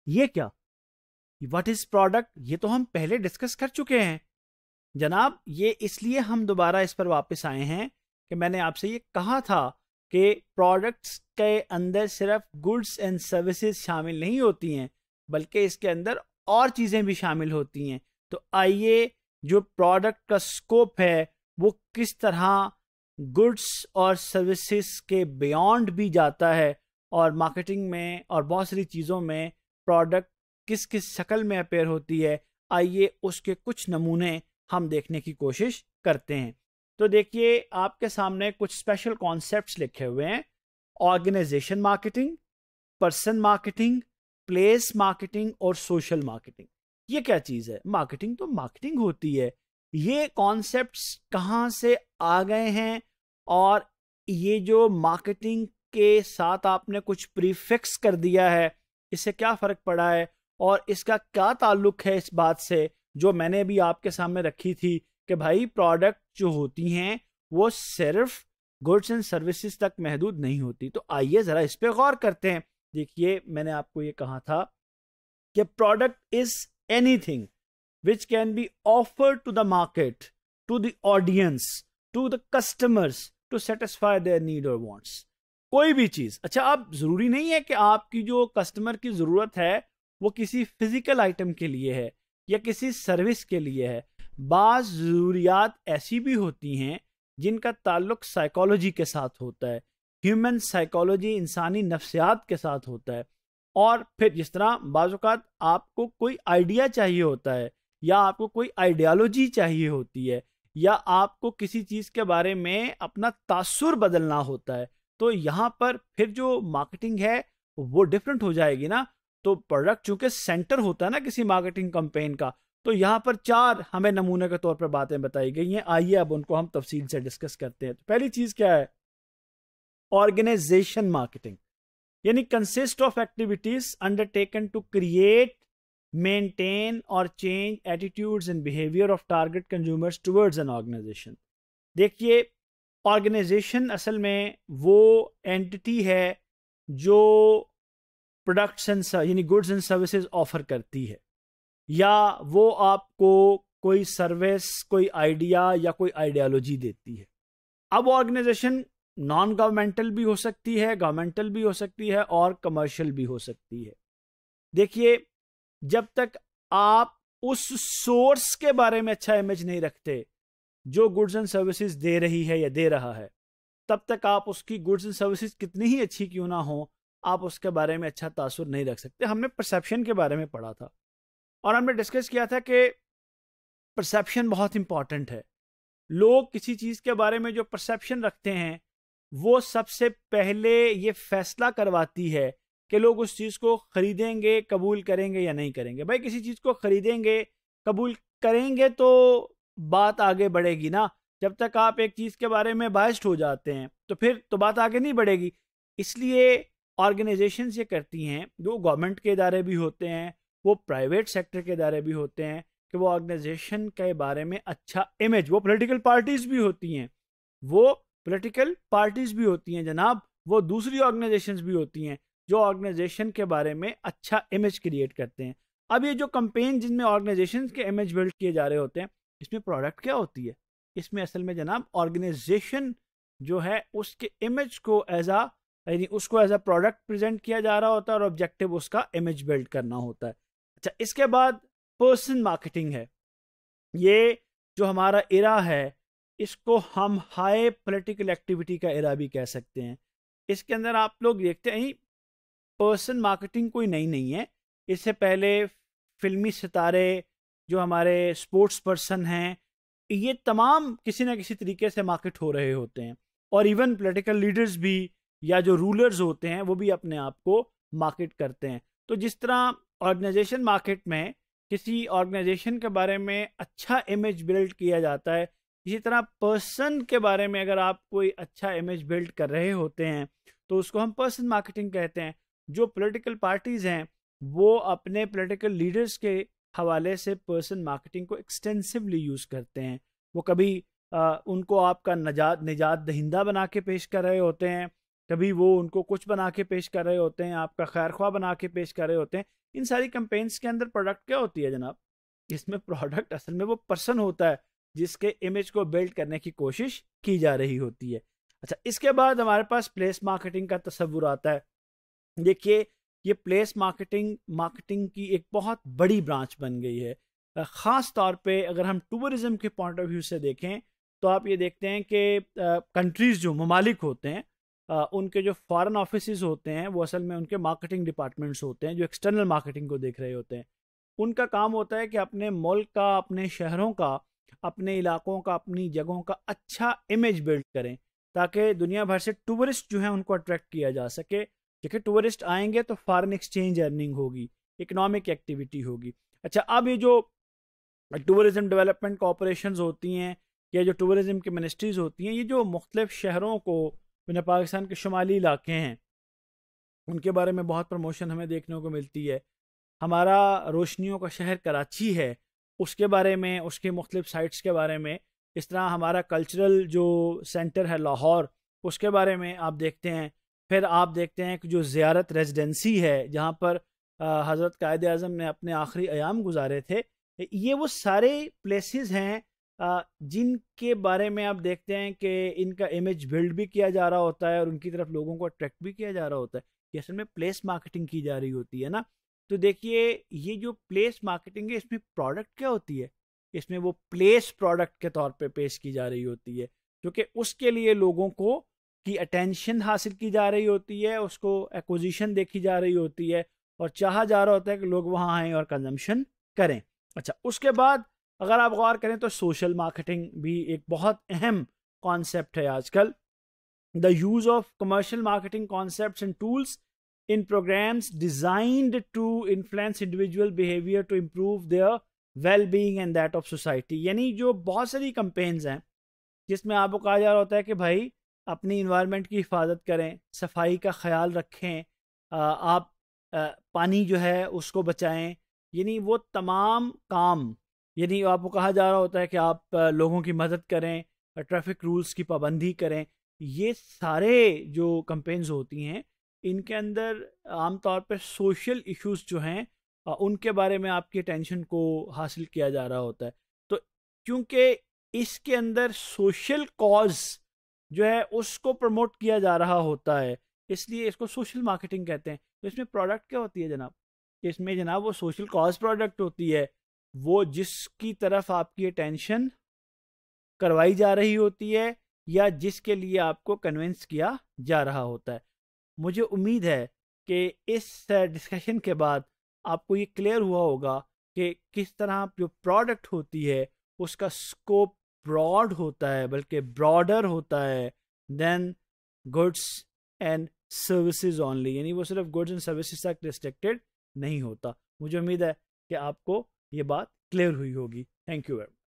ये क्या, what is product, ये तो हम पहले डिस्कस कर चुके हैं जनाब। ये इसलिए हम दोबारा इस पर वापस आए हैं कि मैंने आपसे ये कहा था कि प्रोडक्ट्स के अंदर सिर्फ गुड्स एंड सर्विसेज शामिल नहीं होती हैं, बल्कि इसके अंदर और चीज़ें भी शामिल होती हैं। तो आइए, जो प्रोडक्ट का स्कोप है वो किस तरह गुड्स और सर्विसेज के बियॉन्ड भी जाता है, और मार्केटिंग में और बहुत सारी चीज़ों में प्रोडक्ट किस किस शक्ल में अपेयर होती है, आइए उसके कुछ नमूने हम देखने की कोशिश करते हैं। तो देखिए, आपके सामने कुछ स्पेशल कॉन्सेप्ट्स लिखे हुए हैं। Organization marketing, person marketing, place marketing और सोशल मार्केटिंग। ये क्या चीज़ है? मार्केटिंग तो मार्केटिंग होती है। ये कॉन्सेप्ट्स कहाँ से आ गए हैं, और ये जो मार्केटिंग के साथ आपने कुछ प्रीफिक्स कर दिया है, इससे क्या फ़र्क पड़ा है, और इसका क्या ताल्लुक है इस बात से जो मैंने भी आपके सामने रखी थी कि भाई प्रोडक्ट जो होती हैं वो सिर्फ गुड्स एंड सर्विसेज तक महदूद नहीं होती। तो आइए ज़रा इस पे गौर करते हैं। देखिए, मैंने आपको ये कहा था कि product is anything which can be offered to the market, to the audience, to the customers to satisfy their need or wants। कोई भी चीज़, अच्छा, अब ज़रूरी नहीं है कि आपकी जो कस्टमर की ज़रूरत है वो किसी फिजिकल आइटम के लिए है या किसी सर्विस के लिए है। बाज़ ज़रूरियात ऐसी भी होती हैं जिनका ताल्लुक साइकोलॉजी के साथ होता है, ह्यूमन साइकोलॉजी, इंसानी नफ्सियात के साथ होता है। और फिर जिस तरह बाज़ औक़ात आपको कोई आइडिया चाहिए होता है, या आपको कोई आइडियालॉजी चाहिए होती है, या आपको किसी चीज़ के बारे में अपना तासुर बदलना होता है, तो यहाँ पर फिर जो मार्केटिंग है वो डिफरेंट हो जाएगी ना। तो प्रोडक्ट चूंकि सेंटर होता है ना किसी मार्केटिंग कैंपेन का, तो यहाँ पर 4 हमें नमूने के तौर पर बातें बताई गई हैं। आइए अब उनको हम तफसील से डिस्कस करते हैं। तो पहली चीज़ क्या है? ऑर्गेनाइजेशन मार्केटिंग, यानी consist of activities undertaken to create, maintain or change attitudes and behavior of target consumers towards an organization। देखिए, ऑर्गेनाइजेशन असल में वो एंटिटी है जो प्रोडक्ट्स एंड यानी गुड्स एंड सर्विसेज ऑफर करती है, या वो आपको कोई सर्विस, कोई आइडिया या कोई आइडियालॉजी देती है। अब ऑर्गेनाइजेशन नॉन गवर्नमेंटल भी हो सकती है, गवर्नमेंटल भी हो सकती है और कमर्शियल भी हो सकती है। देखिए, जब तक आप उस सोर्स के बारे में अच्छा इमेज नहीं रखते जो गुड्स एंड सर्विसेज दे रही है या दे रहा है, तब तक आप उसकी गुड्स एंड सर्विसेज कितनी ही अच्छी क्यों ना हो, आप उसके बारे में अच्छा तासुर नहीं रख सकते। हमने परसेप्शन के बारे में पढ़ा था और हमने डिस्कस किया था कि परसेप्शन बहुत इंपॉर्टेंट है। लोग किसी चीज़ के बारे में जो परसेप्शन रखते हैं वो सबसे पहले ये फैसला करवाती है कि लोग उस चीज़ को ख़रीदेंगे, कबूल करेंगे या नहीं करेंगे। भाई, किसी चीज़ को ख़रीदेंगे, कबूल करेंगे तो बात आगे बढ़ेगी ना। जब तक आप एक चीज़ के बारे में बायस्ड हो जाते हैं तो फिर तो बात आगे नहीं बढ़ेगी। इसलिए ऑर्गेनाइजेशंस ये करती हैं, जो गवर्नमेंट के इदारे भी होते हैं, वो प्राइवेट सेक्टर के इदारे भी होते हैं, कि वो ऑर्गेनाइजेशन के बारे में अच्छा इमेज, वो पॉलिटिकल पार्टीज़ भी होती हैं, जनाब, वो दूसरी ऑर्गेनाइजेशंस भी होती हैं जो ऑर्गेनाइजेशन के बारे में अच्छा इमेज क्रिएट करते हैं। अब ये जो कैंपेन जिनमें ऑर्गेनाइजेशन के इमेज बिल्ड किए जा रहे होते हैं, इसमें प्रोडक्ट क्या होती है? इसमें असल में जनाब ऑर्गेनाइजेशन जो है उसके इमेज को यानी उसको एज अ प्रोडक्ट प्रेजेंट किया जा रहा होता है और ऑब्जेक्टिव उसका इमेज बिल्ड करना होता है। अच्छा, इसके बाद पर्सन मार्केटिंग है। ये जो हमारा इरा है इसको हम हाई पॉलिटिकल एक्टिविटी का इरा भी कह सकते हैं। इसके अंदर आप लोग देखते हैं पर्सन मार्केटिंग कोई नई नहीं है। इससे पहले फिल्मी सितारे, जो हमारे स्पोर्ट्स पर्सन हैं, ये तमाम किसी ना किसी तरीके से मार्केट हो रहे होते हैं। और इवन पॉलिटिकल लीडर्स भी या जो रूलर्स होते हैं वो भी अपने आप को मार्केट करते हैं। तो जिस तरह ऑर्गेनाइजेशन मार्केट में किसी ऑर्गेनाइजेशन के बारे में अच्छा इमेज बिल्ड किया जाता है, इसी तरह पर्सन के बारे में अगर आप कोई अच्छा इमेज बिल्ड कर रहे होते हैं तो उसको हम पर्सन मार्केटिंग कहते हैं। जो पॉलिटिकल पार्टीज़ हैं वो अपने पॉलिटिकल लीडर्स के हवाले से पर्सन मार्केटिंग को एक्सटेंसिवली यूज़ करते हैं। वो कभी उनको आपका निजात दहिंदा बना के पेश कर रहे होते हैं, कभी वो उनको कुछ बना के पेश कर रहे होते हैं, आपका खैर ख्वाह बना के पेश कर रहे होते हैं। इन सारी कैंपेन्स के अंदर प्रोडक्ट क्या होती है जनाब? इसमें प्रोडक्ट असल में वो पर्सन होता है जिसके इमेज को बिल्ड करने की कोशिश की जा रही होती है। अच्छा, इसके बाद हमारे पास प्लेस मार्केटिंग का तस्वुर आता है। देखिए, ये प्लेस मार्केटिंग की एक बहुत बड़ी ब्रांच बन गई है। ख़ास तौर पे अगर हम टूरिज़्म के पॉइंट ऑफ व्यू से देखें तो आप ये देखते हैं कि कंट्रीज़ जो ममालिक होते हैं, उनके जो फॉरेन ऑफिसेज होते हैं वो असल में उनके मार्केटिंग डिपार्टमेंट्स होते हैं जो एक्सटर्नल मार्केटिंग को देख रहे होते हैं। उनका काम होता है कि अपने मुल्क का, अपने शहरों का, अपने इलाकों का, अपनी जगहों का अच्छा इमेज बिल्ड करें ताकि दुनिया भर से टूरिस्ट जो हैं उनको अट्रैक्ट किया जा सके। देखिए, टूरिस्ट आएंगे तो फॉरेन एक्सचेंज अर्निंग होगी, इकोनॉमिक एक्टिविटी होगी। अच्छा, अब ये जो टूरिज़्म डेवलपमेंट कॉरपोरेशंस होती हैं या जो टूरिज़्म की मिनिस्ट्रीज़ होती हैं, ये जो मुख्तलिफ शहरों को, मैंने पाकिस्तान के शुमाली इलाके हैं उनके बारे में बहुत प्रमोशन हमें देखने को मिलती है। हमारा रोशनियों का शहर कराची है, उसके बारे में, उसके मुख्तलिफ साइट्स के बारे में, इस तरह हमारा कल्चरल जो सेंटर है लाहौर, उसके बारे में आप देखते हैं। फिर आप देखते हैं कि जो ज़ियारत रेजिडेंसी है जहाँ पर हज़रत कायद आज़म ने अपने आखिरी अयाम गुजारे थे, ये वो सारे प्लेसेस हैं जिनके बारे में आप देखते हैं कि इनका इमेज बिल्ड भी किया जा रहा होता है और उनकी तरफ लोगों को अट्रैक्ट भी किया जा रहा होता है। ये असल में प्लेस मार्केटिंग की जा रही होती है ना। तो देखिए, ये जो प्लेस मार्केटिंग है इसमें प्रोडक्ट क्या होती है? इसमें वो प्लेस प्रोडक्ट के तौर पे पेश की जा रही होती है क्योंकि उसके लिए लोगों को की अटेंशन हासिल की जा रही होती है, उसको एक्विजिशन देखी जा रही होती है और चाहा जा रहा होता है कि लोग वहाँ आएँ और कंजम्पशन करें। अच्छा, उसके बाद अगर आप गौर करें तो सोशल मार्केटिंग भी एक बहुत अहम कॉन्सेप्ट है आजकल। The use of commercial marketing concepts and tools in programs designed to influence individual behavior to improve their well-being and that of society। यानी जो बहुत सारी कैंपेन्स हैं जिसमें आपको कहा जा रहा होता है कि भाई अपनी इन्वायरमेंट की हिफाजत करें, सफाई का ख्याल रखें, आप पानी जो है उसको बचाएं, यानी वो तमाम काम, यानी आपको कहा जा रहा होता है कि आप लोगों की मदद करें, ट्रैफिक रूल्स की पाबंदी करें। ये सारे जो कैंपेन्स होती हैं इनके अंदर आमतौर पर सोशल इश्यूज जो हैं उनके बारे में आपकी अटेंशन को हासिल किया जा रहा होता है। तो क्योंकि इसके अंदर सोशल कॉज जो है उसको प्रमोट किया जा रहा होता है, इसलिए इसको सोशल मार्केटिंग कहते हैं। तो इसमें प्रोडक्ट क्या होती है जनाब? इसमें जनाब वो सोशल कॉज प्रोडक्ट होती है, वो जिसकी तरफ आपकी अटेंशन करवाई जा रही होती है या जिसके लिए आपको कन्विंस किया जा रहा होता है। मुझे उम्मीद है कि इस डिस्कशन के बाद आपको ये क्लियर हुआ होगा कि किस तरह जो प्रोडक्ट होती है उसका स्कोप ब्रॉड होता है, बल्कि ब्रॉडर होता है than goods and services only, यानी वो सिर्फ गुड्स एंड सर्विसेज तक रिस्ट्रिक्टेड नहीं होता। मुझे उम्मीद है कि आपको ये बात क्लियर हुई होगी। Thank you.